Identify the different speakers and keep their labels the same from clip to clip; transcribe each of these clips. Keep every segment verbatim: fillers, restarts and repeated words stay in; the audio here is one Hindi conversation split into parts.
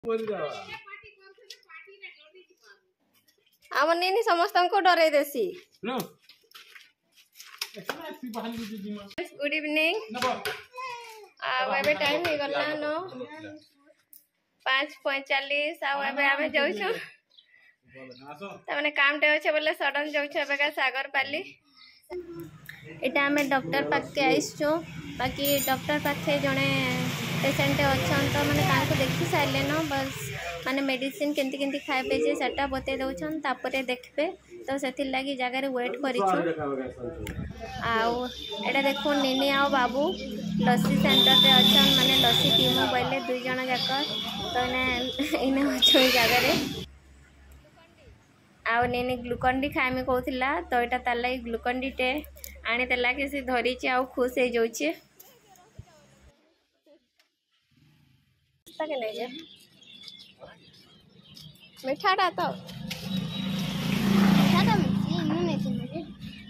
Speaker 1: आम नहीं समस्त को डरे देसी। Good evening. टाइम हो गला नो पाँच पैंतालीस आम जाऊँ तमने काम टे अच्छे बोले सडन जाऊँ सागर पाली। इटा आम डॉक्टर पाखे आईसु बाकी डॉक्टर पाखे जड़े पेसेंट अच्छा तो मैंने देखी सारे न बस माने मेडिसिन केंती केंती खाइबे जे सेटा बते दउछन तापरे देखबे तो सेति लागि जगह वेट करिछु। आउ एटा देखो निनी आउ बाबू लस्सी सेंटर रे अछन माने लस्सी पीमो पहले दुई जण जाक तो ने इने अछो जगह रे आउ निनी ग्लूकोन डी खाइमे कहउथिला तो एटा तार लागि ग्लूकोन डी टे आनी देला कि से धरी छी आउ खुश हे जाउछे ताके नै जे मिठाटा तो मिठाटा मिसी इनु नै छै मुझे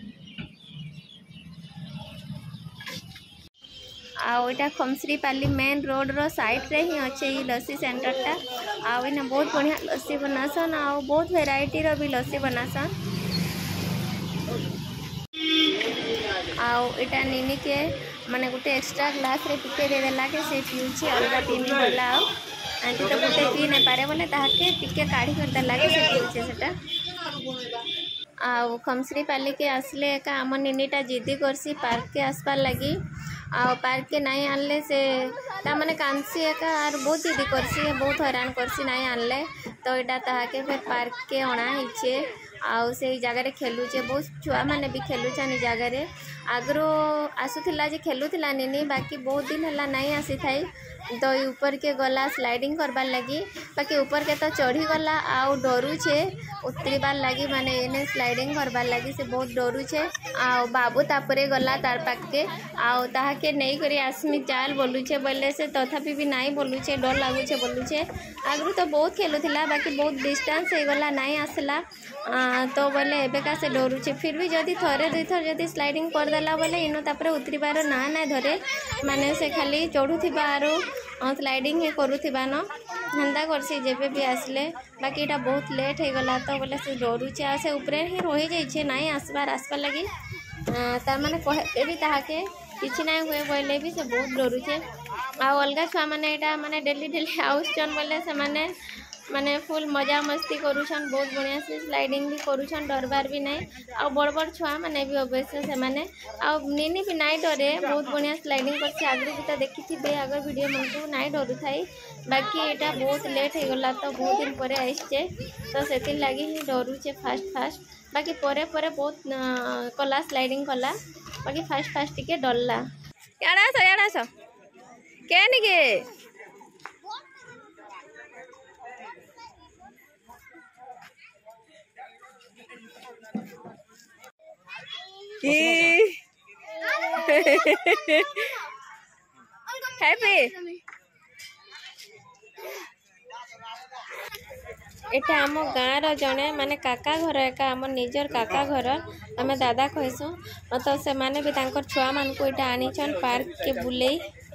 Speaker 1: आउ एटा खमश्री पाली मेन रोड रो साइड रे ही अच्छे ई लस्सी सेंटर टा आउ इना बहुत बढ़िया लस्सी बनासन आउ बहुत वैरायटी रो भी लस्सी बनासन आउ एटा निनी के माने गुटे एक्स्ट्रा ग्लास रे पिके दे देला के से पिउची अलगा पीमी बोला आउ आंटी तो गोटे पी नहीं पारे बोले ताके टिके काढ़ी कर देला के से पिउचे सेटा आउ खमश्री पाली के आसले का आम निनीटा जिद्दी करसी पार्क के आसपार लगी आउ पार्क के नहीं आनले से ता माने कांसी एका आर बहुत जिद्दी करसी बहुत हैरान करसी नहीं आनले तो एटा ताके फिर पार्क के अणा हिचे आउ से जगह रे खेलुचे बहुत छुआ माने भी खेलुछन जगह रे आगरो आसुथिला जे खेलुथिला निनी बाकी बहुत दिन हला नहीं आसी थाई तो ऊपर के गला स्लाइडिंग करबार लगी बाकी ऊपर के तो चढ़ी गला आउ डरू छे उतरीबार लगी माने एने स्लाइडिंग करबार लगी से बहुत डरू छे आउ बाबू तापरे गला तार पाके आउ ताहा के नहीं करी आसमी चाल बोलू छे बोले से तथापि भी नहीं बोलू छे डर लागू छे बोलू छे आगरू तो बहुत खेलुथिला बाकी बहुत डिस्टेंस हे गला नहीं आसला तो बोले एबेका से डरू छे फिर भी जदी थरे दुई थर जदी स्लाइडिंग कर देला बोले इनो तापरे उतरीबार ना ना धरे माने से खाली चढ़ुथिबा आरो स्लाइडिंग हे करूथिबा न हंदा करसी जेबे भी आसले बाकी एटा बहुत लेट हे गला तो बोले से डरू छे आ से ऊपर ही रही जाई छे नहीं आसबार आसबार लगी तार माने कहते भी ताहाके किछि नहीं हुए बोले भी से बहुत डरू छे आ अलगा छुआ माने एटा माने डेली डेली आउसन बोले से माने माने फुल मजा मस्ती करूछन बहुत बढ़िया से स्लाइडिंग भी करूछन डरबार भी नहीं आ बड़ बड़ छुआ माने भी अवश्य से माने आ निनी भी नहीं डरे बहुत बढ़िया स्लाइडिंग करछे आगु भी तो देखि थिबे अगर वीडियो मन को नहीं डरू थाई बाकी एटा बहुत लेट हे गला तो बहुत दिन परे आइछे तो सेति लागि ही डरू छे फास्ट फास्ट बाकी परे परे बहुत कला स्लाइडिंग कला बाकी फास्ट फास्ट टिके डरला याडा सो याडा सो के निके हैप्पी एटा आम गाँव जड़े माने काका घर एका आम निजर काका घर आम दादा कहसु तो से माने भी तांकर छुआ मान को एटा आनीछन पार्क के बुले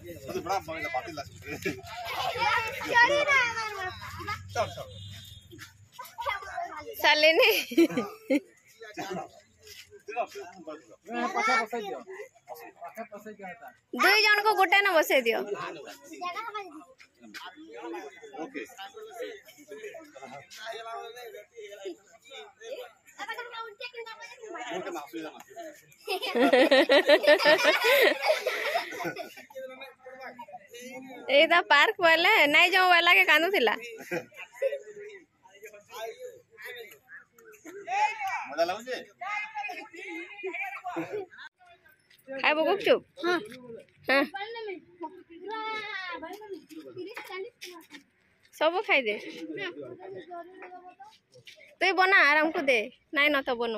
Speaker 1: साले ने दुई जन को गोटे न बसे दियो ए पार्क वाले नहीं जाऊँ वाला के कानू थिला मजा लाଗୁଛି खाइबो गुपचुप हां हां सब खाई दे तू बना आराम को दे नहीं न तो बनो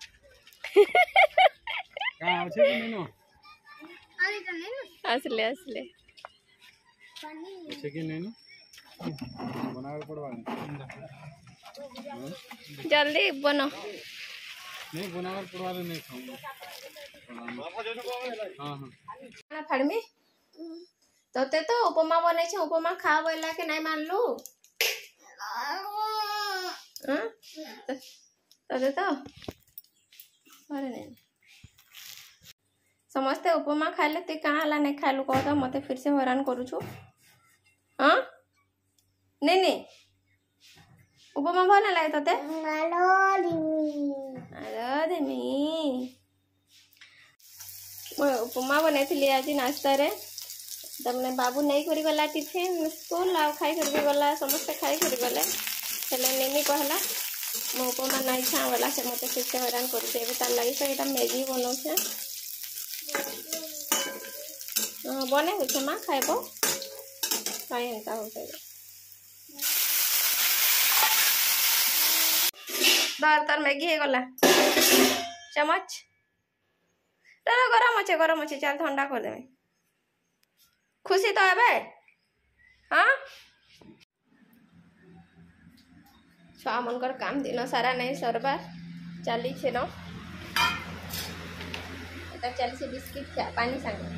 Speaker 1: का আছে কি নেনো আরে তো নেনো আসলে আসলে আছে কি নেনো बनावे पड़वा जल्दी बनो नहीं बनावर पड़वा नहीं खाऊंगा हां हां फाड़मी तोते तो उपमा बनै छै उपमा खा बोला के नहीं मानलू तदे तो अरे नहीं समस्ते उपमा खाइले तु कहाँ हला नहीं खाइलु कह तो मत फिर से हैरान करूछु। हाँ नहीं नहीं उपमा भल लगे तोते उपमा बनई आज नाश्ता रे तमने बाबू नहीं करी गला टिफिन स्कूल आ खाई कर गला समस्ते खाई कर गले हेले नेमी कहला मो उपमा नहीं छा वाला से मत फिर से हैरान करूचे एबे तार लागि से एटा मैगी बनौछे बने होछे मां खाइबो काई हेता होते दार तार मैगी हे गला चम्मच रे गरम अच्छे गरम अच्छे चल ठंडा कर देबे खुशी तो हेबे। हाँ छुआ मनकर काम दिन सारा नहीं सरबार चली छे न एटा चली से बिस्किट खा पानी संगे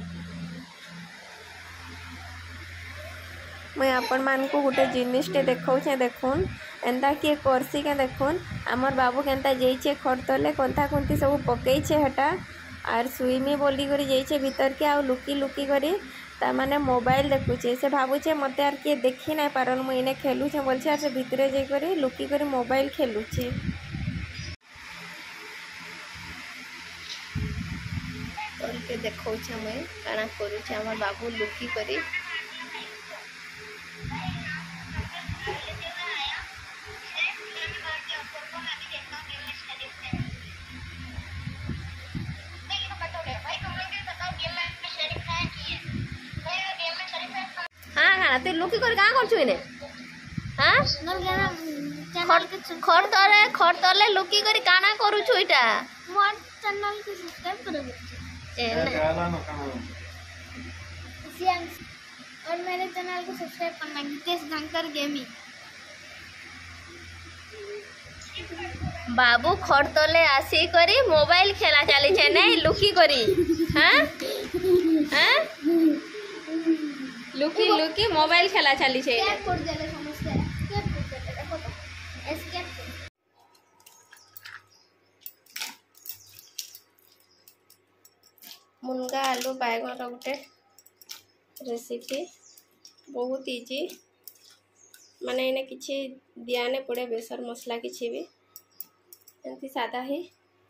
Speaker 1: मैं आपण मान को गोटे जिनिसटे देखौछे देखुन एंता किए करसी के देखुन आमर बाबू केंता जेइछे खट तले कोंथा कोंती सब पकेइछे हटा आर सुइमी बोली करी जेइछे भीतर के आ लुकी लुकी करी ता माने मोबाइल देखुचे से भाबुचे मते आर के देखि ना पारन मु इने खेलुछे बोलछे आर से भीतरे जे करी लुकी करी मोबाइल खेलुछे करके देखौछे मैं काना करूछे हमर बाबू लुकी करी तु लुकी कर कहाँ करछु इने हां चैनल के खर तले खर तले लुकी कर काना करूछु इटा मोर चैनल को सब्सक्राइब करो और मेरे चैनल को सब्सक्राइब करना नितेश धनकर गेमिंग। बाबू खर तले आसी करी मोबाइल खेला चली छे नहीं लुकी करी हां हां लुकी लुकी मोबाइल खेला चली छे क्या कर देले समस्या क्या कर देले देखो तो एस्केप मुनगा आलू बैगन रो गोटे रेसिपी बहुत इजी माने इने किछि दियाने पड़े बेसर मसला किछि भी एंती सादा ही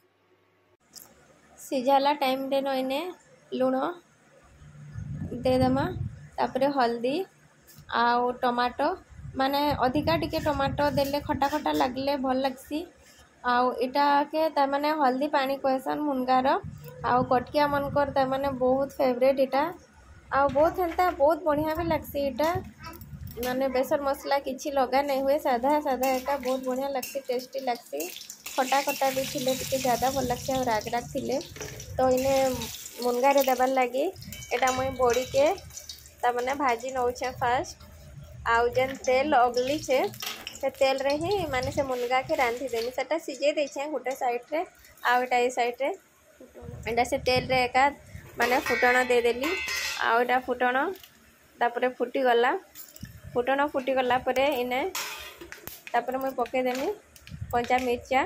Speaker 1: सिझाला टाइम रे न इने लूण दे देमा तापरे हल्दी आउ टमाटो माने अधिका टिके टमाटो देले खटा खटा लगले भल लगसी आउ इटा के त माने हल्दी पानी कहसन मुनगार आउ कटकिया मनकर त माने बहुत फेवरेट इटा आउ बहुत हेंता बहुत बढ़िया भी लगसी इटा माने बेसर मसला किछि लगा नहीं हुए सादा सादा एटा बहुत बढ़िया लगसी टेस्टी लगसी खटा खटा भी थिले टिके ज्यादा भल लगसी और राग राग थिले तो इने मुनगारे देबार लागी एटा मैं बड़ी के तमने भाजी नौछे फास्ट आउ जेन तेल अगली छे से तेल रे ही माने से मुनगा के रांधी देनी सेटा सिजे दे छे गोटे साइड रे आउ एटा ए साइड रे एटा से तेल रे एका माने फुटण दे देली आउ एटा फुटण तापरे फुटी गला फुटण फुटी गला परे इने तापरे मैं पके देनी कंचा मिर्चा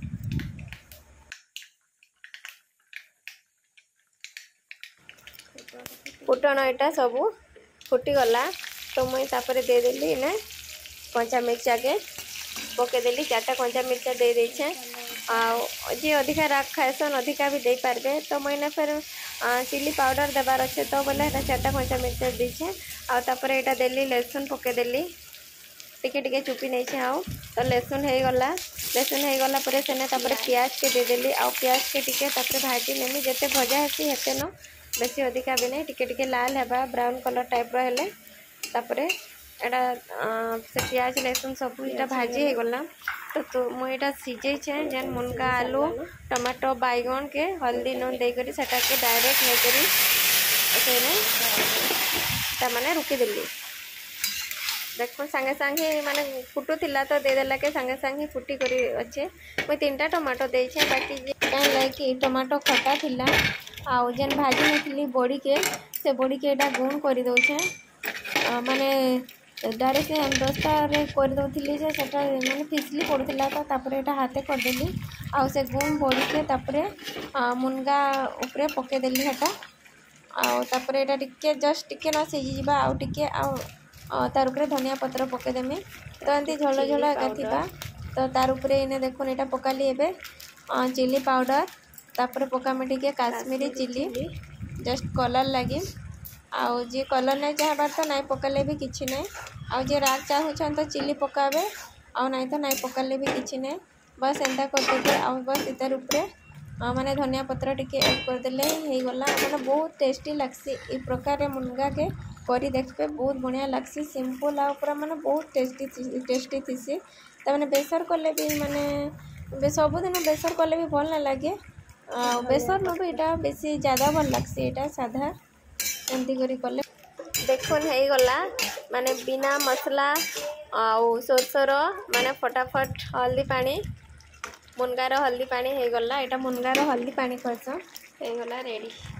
Speaker 1: फुटण एटा सबू फुटी गला तो मुई तापरे दे देली ने कंचा मिर्चा के पके देली चारटा कंचा मिर्चा दे दे छे आ जे अधिका राग खाएसन अधिका भी दे पारबे तो मैंने फिर चिली पाउडर देबार अच्छे तो बोले एटा चारटा कंचा मिर्चा दी छे आ तापरे एटा देली लहसुन पके देली टिके टिके चुपी नहीं छे आउ तो लहसुन हे गला लहसुन हे गला परे सेने तापरे प्याज के दे देली आ प्याज के टिके तापरे भाजी नेमी जते भजा हेसी हेते न बेसी अधिका भी नहीं टिके टिके लाल हेबा ब्राउन कलर टाइप रो हेले तापरे एटा से प्याज लहसुन सब इटा भाजी हे गला तो तो मु एटा सिजे छे जेन मुनगा आलू टमाटो बैगन के हल्दी नून दे करी सेटा के डायरेक्ट नै करी एने ता माने रुकी देली देखो संगे संगे माने फुटू थिला तो दे देला के संगे संगे फुटी करी अच्छे मैं तीनटा टमाटो दे छे बाकी जे काई लाइक टमाटो खटा थिला आउ जेन भाजी नथली बड़ी के से बड़ी के एटा गुण करी दो छे माने डायरेक्ट हेमदस्तारे करदे सेटा माने फिसली पड़ूला तो तापर एटा हाथे करदेली आउ से गुम बड़ी के तापर मुनगा उपरे पकेदेली हेटा आउ तापर एटा टिके जस्ट टिके न सिझी जिबा आउ टिके आउ तार उपरे धनिया पत्र पकेदेमी तो एमती झोल झोल एका तो तार उपरे इने देखुन एटा पकाली एबे चिली पाउडर तापर पकामे टिके काश्मीरी चिली जस्ट कलर लगी आउ जी कलर नहीं चाहबार तो नहीं पकाले भी किसी नहीं आउ जी राग चाहून तो चिली पकाबे आउ नहीं तो नहीं पकाले भी किसी नहीं बस एंता करदे आउ बस इतार उपरे माने धनिया पत्र टिके ऐड करदेले हो गला माने बहुत टेस्टी लागसी ई प्रकार मुनगा के करी देखबे बहुत बढ़िया लागसी सिंपल आ पूरा माने बहुत टेस्टी टेस्टी थीसी त माने बेसर कले भी माने सबुदिन बेसर कले भी भल ना लगे बेसर नु भी एटा बेसी ज़्यादा भल लागसी एटा साधा एमती करी कले देखुन हो गला माने बिना मसला आउ सोरसर माने फटाफट हल्दी पानी मुनगार हल्दी पानी हो गला एटा मुनगार हल्दी पानी करछ हो गला रेडी।